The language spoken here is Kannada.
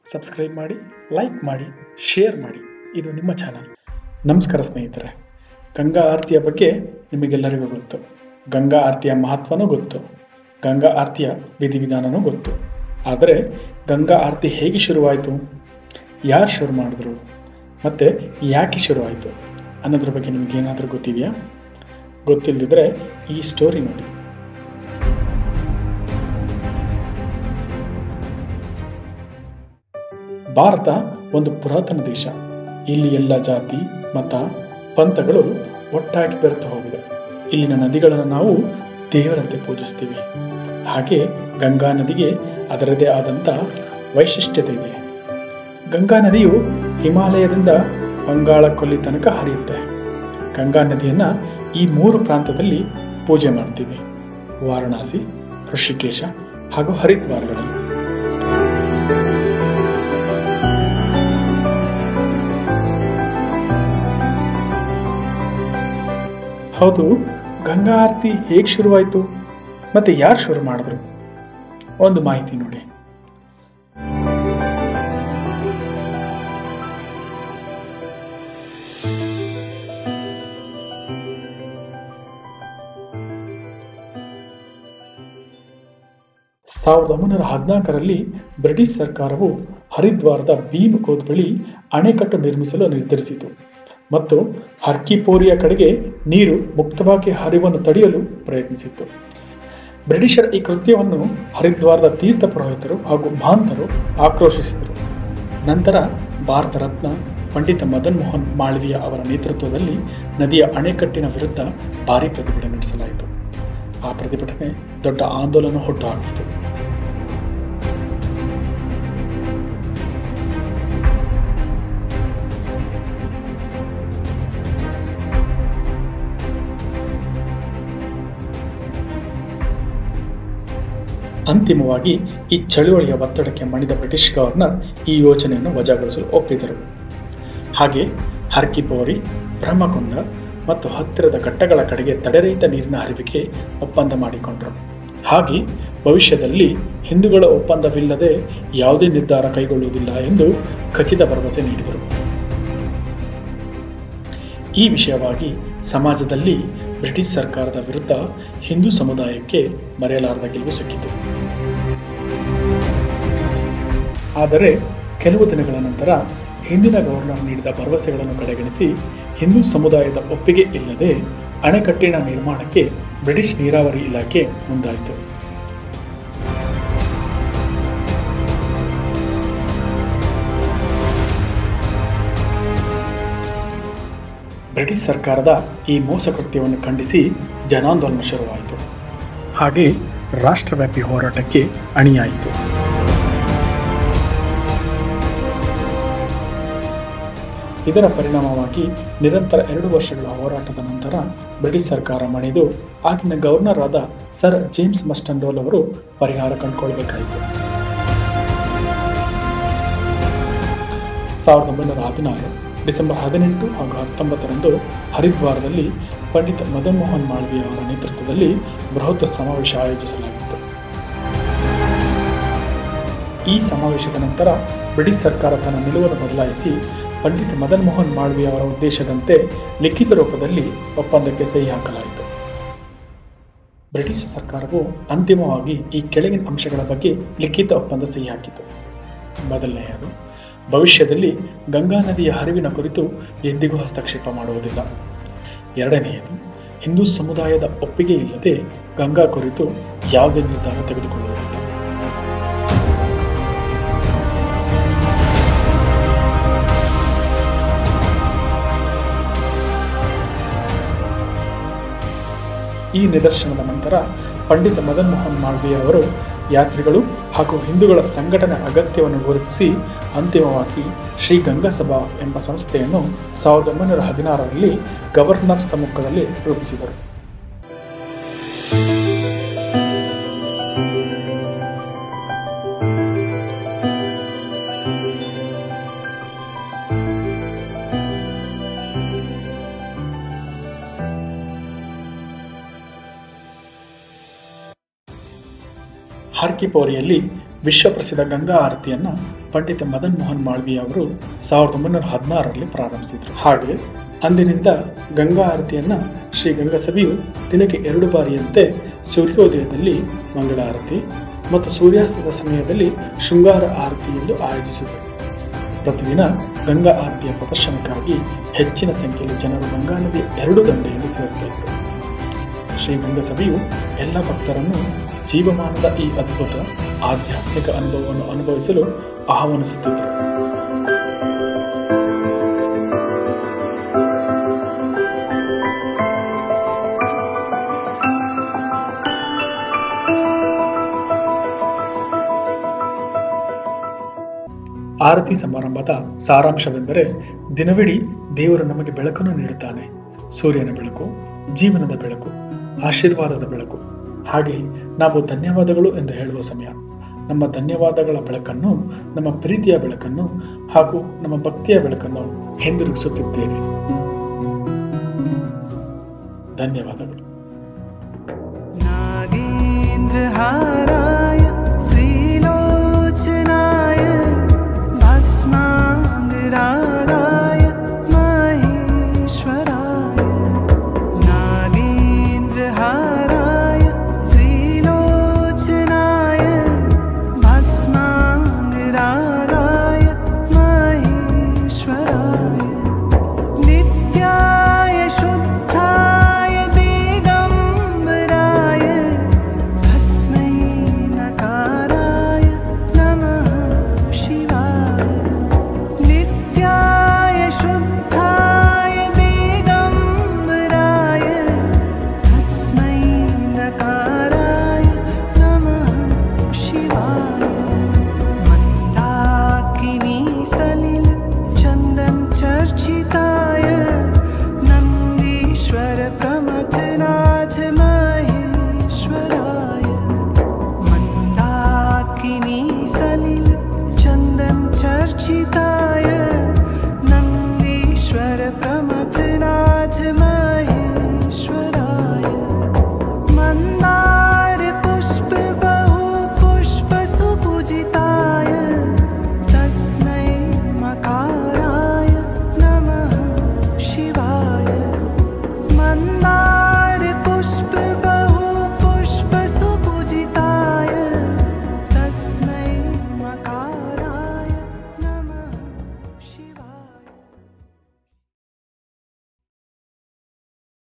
ಸಬ್ಸ್ಕ್ರೈಬ್ ಮಾಡಿ, ಲೈಕ್ ಮಾಡಿ, ಶೇರ್ ಮಾಡಿ. ಇದು ನಿಮ್ಮ ಚಾನಲ್. ನಮಸ್ಕಾರ ಸ್ನೇಹಿತರೆ. ಗಂಗಾ ಆರತಿಯ ಬಗ್ಗೆ ನಿಮಗೆಲ್ಲರಿಗೂ ಗೊತ್ತು. ಗಂಗಾ ಆರತಿಯ ಮಹತ್ವನೂ ಗೊತ್ತು, ಗಂಗಾ ಆರತಿಯ ವಿಧಿವಿಧಾನವೂ ಗೊತ್ತು. ಆದರೆ ಗಂಗಾ ಆರತಿ ಹೇಗೆ ಶುರುವಾಯಿತು, ಯಾರು ಶುರು ಮಾಡಿದ್ರು ಮತ್ತು ಯಾಕೆ ಶುರುವಾಯಿತು ಅನ್ನೋದ್ರ ಬಗ್ಗೆ ನಿಮಗೇನಾದರೂ ಗೊತ್ತಿದೆಯಾ? ಗೊತ್ತಿಲ್ಲದಿದ್ದರೆ ಈ ಸ್ಟೋರಿ ನೋಡಿ. ಭಾರತ ಒಂದು ಪುರಾತನ ದೇಶ. ಇಲ್ಲಿ ಎಲ್ಲ ಜಾತಿ, ಮತ, ಪಂಥಗಳು ಒಟ್ಟಾಗಿ ಬೆರೆತು ಹೋಗಿದೆ. ಇಲ್ಲಿನ ನದಿಗಳನ್ನು ನಾವು ದೇವರಂತೆ ಪೂಜಿಸ್ತೀವಿ. ಹಾಗೆ ಗಂಗಾ ನದಿಗೆ ಅದರದೇ ಆದಂಥ ವೈಶಿಷ್ಟ್ಯತೆ ಇದೆ. ಗಂಗಾ ನದಿಯು ಹಿಮಾಲಯದಿಂದ ಬಂಗಾಳ ಕೊಲ್ಲಿ ತನಕ ಹರಿಯುತ್ತೆ. ಗಂಗಾ ನದಿಯನ್ನು ಈ 3 ಪ್ರಾಂತದಲ್ಲಿ ಪೂಜೆ ಮಾಡ್ತೀವಿ: ವಾರಣಾಸಿ, ಋಷಿಕೇಶ ಹಾಗೂ ಹರಿದ್ವಾರಗಳಲ್ಲಿ. ಹೌದು, ಗಂಗಾ ಆರತಿ ಹೇಗೆ ಶುರುವಾಯಿತು ಮತ್ತೆ ಯಾರು ಶುರು ಮಾಡಿದ್ರು? ಒಂದು ಮಾಹಿತಿ ನೋಡಿ. ಸಾವಿರದ 1914ರಲ್ಲಿ ಬ್ರಿಟಿಷ್ ಸರ್ಕಾರವು ಹರಿದ್ವಾರದ ಭೀಮ್ ಗೋದ್ ಬಳಿ ಅಣೆಕಟ್ಟು ನಿರ್ಮಿಸಲು ನಿರ್ಧರಿಸಿತು ಮತ್ತು ಹರ್ ಕಿ ಪೌರಿಯ ಕಡೆಗೆ ನೀರು ಮುಕ್ತವಾಗಿ ಹರಿವನ್ನು ತಡೆಯಲು ಪ್ರಯತ್ನಿಸಿತ್ತು. ಬ್ರಿಟಿಷರ ಈ ಕೃತ್ಯವನ್ನು ಹರಿದ್ವಾರದ ತೀರ್ಥ ಪುರೋಹಿತರು ಹಾಗೂ ಮಹಂತರು ಆಕ್ರೋಶಿಸಿದರು. ನಂತರ ಭಾರತ ರತ್ನ ಪಂಡಿತ ಮದನ್ ಮೋಹನ್ ಮಾಳವೀಯ ಅವರ ನೇತೃತ್ವದಲ್ಲಿ ನದಿಯ ಅಣೆಕಟ್ಟಿನ ವಿರುದ್ಧ ಭಾರೀ ಪ್ರತಿಭಟನೆ ನಡೆಸಲಾಯಿತು. ಆ ಪ್ರತಿಭಟನೆ ದೊಡ್ಡ ಆಂದೋಲನ ಹುಟ್ಟುಹಾಕಿತು. ಅಂತಿಮವಾಗಿ ಈ ಚಳುವಳಿಯ ಒತ್ತಡಕ್ಕೆ ಮಣಿದ ಬ್ರಿಟಿಷ್ ಗವರ್ನರ್ ಈ ಯೋಜನೆಯನ್ನು ವಜಾಗೊಳಿಸಲು ಒಪ್ಪಿದರು. ಹಾಗೆ ಹರ್ ಕಿ ಪೌರಿ, ಬ್ರಹ್ಮಕುಂಡ ಮತ್ತು ಹತ್ತಿರದ ಘಟ್ಟಗಳ ಕಡೆಗೆ ತಡೆರಹಿತ ನೀರಿನ ಹರಿವಿಗೆ ಒಪ್ಪಂದ ಮಾಡಿಕೊಂಡರು. ಹಾಗೆ ಭವಿಷ್ಯದಲ್ಲಿ ಹಿಂದೂಗಳ ಒಪ್ಪಂದವಿಲ್ಲದೆ ಯಾವುದೇ ನಿರ್ಧಾರ ಕೈಗೊಳ್ಳುವುದಿಲ್ಲ ಎಂದು ಖಚಿತ ಭರವಸೆ ನೀಡಿದರು. ಈ ವಿಷಯವಾಗಿ ಸಮಾಜದಲ್ಲಿ ಬ್ರಿಟಿಷ್ ಸರ್ಕಾರದ ವಿರುದ್ಧ ಹಿಂದೂ ಸಮುದಾಯಕ್ಕೆ ಮರೆಯಲಾರದ ಗೆಲುವು ಸಿಕ್ಕಿತು. ಆದರೆ ಕೆಲವು ದಿನಗಳ ನಂತರ ಹಿಂದಿನ ಗವರ್ನರ್ ನೀಡಿದ ಭರವಸೆಗಳನ್ನು ಕಡೆಗಣಿಸಿ ಹಿಂದೂ ಸಮುದಾಯದ ಒಪ್ಪಿಗೆ ಇಲ್ಲದೆ ಅಣೆಕಟ್ಟಿನ ನಿರ್ಮಾಣಕ್ಕೆ ಬ್ರಿಟಿಷ್ ನೀರಾವರಿ ಇಲಾಖೆ ಮುಂದಾಯಿತು. ಬ್ರಿಟಿಷ್ ಸರ್ಕಾರದ ಈ ಮೋಸಕೃತ್ಯವನ್ನು ಖಂಡಿಸಿ ಜನಾಂದೋಲನ ಶುರುವಾಯಿತು. ಹಾಗೆ ರಾಷ್ಟ್ರವ್ಯಾಪಿ ಹೋರಾಟಕ್ಕೆ ಅಣಿಯಾಯಿತು. ಇದರ ಪರಿಣಾಮವಾಗಿ ನಿರಂತರ 2 ವರ್ಷಗಳ ಹೋರಾಟದ ನಂತರ ಬ್ರಿಟಿಷ್ ಸರ್ಕಾರ ಮಣಿದು ಆಗಿನ ಗವರ್ನರ್ ಆದ ಸರ್ ಜೇಮ್ಸ್ ಮಸ್ಟನ್ಡೋಲ್ ಅವರು ಪರಿಹಾರ ಕಂಡುಕೊಳ್ಬೇಕಾಯಿತು. 1916 ಡಿಸೆಂಬರ್ 18 ಹಾಗೂ 19ರಂದು ಹರಿದ್ವಾರದಲ್ಲಿ ಪಂಡಿತ ಮದನ್ ಮೋಹನ್ ಮಾಳವೀಯ ಅವರ ನೇತೃತ್ವದಲ್ಲಿ ಬೃಹತ್ ಸಮಾವೇಶ ಆಯೋಜಿಸಲಾಗಿತ್ತು. ಈ ಸಮಾವೇಶದ ನಂತರ ಬ್ರಿಟಿಷ್ ಸರ್ಕಾರ ತನ್ನ ನಿಲುವನ್ನು ಬದಲಾಯಿಸಿ ಪಂಡಿತ ಮದನ್ ಮೋಹನ್ ಮಾಳವೀಯ ಅವರ ಉದ್ದೇಶದಂತೆ ಲಿಖಿತ ರೂಪದಲ್ಲಿ ಒಪ್ಪಂದಕ್ಕೆ ಸಹಿ ಹಾಕಲಾಯಿತು. ಬ್ರಿಟಿಷ್ ಸರ್ಕಾರವು ಅಂತಿಮವಾಗಿ ಈ ಕೆಳಗಿನ ಅಂಶಗಳ ಬಗ್ಗೆ ಲಿಖಿತ ಒಪ್ಪಂದ ಸಹಿ ಹಾಕಿತು. ಮೊದಲನೆಯದು, ಭವಿಷ್ಯದಲ್ಲಿ ಗಂಗಾ ನದಿಯ ಹರಿವಿನ ಕುರಿತು ಎಂದಿಗೂ ಹಸ್ತಕ್ಷೇಪ ಮಾಡುವುದಿಲ್ಲ. ಎರಡನೆಯದು, ಹಿಂದೂ ಸಮುದಾಯದ ಒಪ್ಪಿಗೆ ಇಲ್ಲದೆ ಗಂಗಾ ಕುರಿತು ಯಾವುದೇ ನಿರ್ಧಾರ ತೆಗೆದುಕೊಳ್ಳುವುದಿಲ್ಲ. ಈ ನಿದರ್ಶನದ ನಂತರ ಪಂಡಿತ ಮದನ್ ಮೋಹನ್ ಮಾಳವೀಯ ಅವರು ಯಾತ್ರಿಗಳು ಹಾಗೂ ಹಿಂದೂಗಳ ಸಂಘಟನೆ ಅಗತ್ಯವನ್ನು ಗುರುತಿಸಿ ಅಂತಿಮವಾಗಿ ಶ್ರೀ ಗಂಗಾ ಸಭಾ ಎಂಬ ಸಂಸ್ಥೆಯನ್ನು 1916ರಲ್ಲಿ ಗವರ್ನರ್ ಸಮ್ಮುಖದಲ್ಲಿ ರೂಪಿಸಿದರು. ಹರ್ ಕಿ ಪೌರಿಯಲ್ಲಿ ವಿಶ್ವಪ್ರಸಿದ್ಧ ಗಂಗಾ ಆರತಿಯನ್ನು ಪಂಡಿತ ಮದನ್ ಮೋಹನ್ ಮಾಳ್ವೀಯ ಅವರು 1916ರಲ್ಲಿ ಪ್ರಾರಂಭಿಸಿದರು. ಹಾಗೆ ಅಂದಿನಿಂದ ಗಂಗಾ ಆರತಿಯನ್ನು ಶ್ರೀ ಗಂಗಾ ಸಭೆಯು ದಿನಕ್ಕೆ 2 ಬಾರಿಯಂತೆ ಸೂರ್ಯೋದಯದಲ್ಲಿ ಮಂಗಳ ಆರತಿ ಮತ್ತು ಸೂರ್ಯಾಸ್ತದ ಸಮಯದಲ್ಲಿ ಶೃಂಗಾರ ಆರತಿ ಎಂದು ಆಯೋಜಿಸಿದರು. ಪ್ರತಿದಿನ ಗಂಗಾ ಆರತಿಯ ಪ್ರದರ್ಶನಕ್ಕಾಗಿ ಹೆಚ್ಚಿನ ಸಂಖ್ಯೆಯಲ್ಲಿ ಜನರು ಗಂಗಾ ನದಿಯ 2 ದಂಡೆಯಲ್ಲಿ ಸೇರುತ್ತಿದ್ದರು. ಶ್ರೀ ಗಂಗಾ ಸಭೆಯು ಎಲ್ಲ ಭಕ್ತರನ್ನು ಜೀವಮಾನದ ಈ ಅದ್ಭುತ ಆಧ್ಯಾತ್ಮಿಕ ಅನುಭವವನ್ನು ಅನುಭವಿಸಲು ಆಹ್ವಾನಿಸುತ್ತಿದ್ದರು. ಆರತಿ ಸಮಾರಂಭದ ಸಾರಾಂಶವೆಂದರೆ, ದಿನವಿಡೀ ದೇವರು ನಮಗೆ ಬೆಳಕನ್ನು ನೀಡುತ್ತಾನೆ. ಸೂರ್ಯನ ಬೆಳಕು, ಜೀವನದ ಬೆಳಕು, ಆಶೀರ್ವಾದದ ಬೆಳಕು. ಹಾಗೆ ನಾವು ಧನ್ಯವಾದಗಳು ಎಂದು ಹೇಳುವ ಸಮಯ. ನಮ್ಮ ಧನ್ಯವಾದಗಳ ಬೆಳಕನ್ನು, ನಮ್ಮ ಪ್ರೀತಿಯ ಬೆಳಕನ್ನು ಹಾಗೂ ನಮ್ಮ ಭಕ್ತಿಯ ಬೆಳಕನ್ನು ಹಿಂದಿರುಗಿಸುತ್ತಿದ್ದೇವೆ. ಧನ್ಯವಾದಗಳು.